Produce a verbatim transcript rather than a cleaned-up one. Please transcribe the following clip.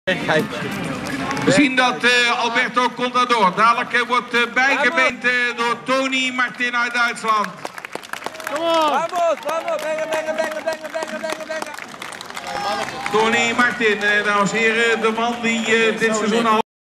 We zien dat uh, Alberto Contador dadelijk uh, wordt uh, bijgebeend uh, door Tony Martin uit Duitsland. Kom op! Vamos, vamos, venga, venga, venga, venga, venga, venga, venga. Tony Martin, uh, dames en heren, de man die uh, dit seizoen al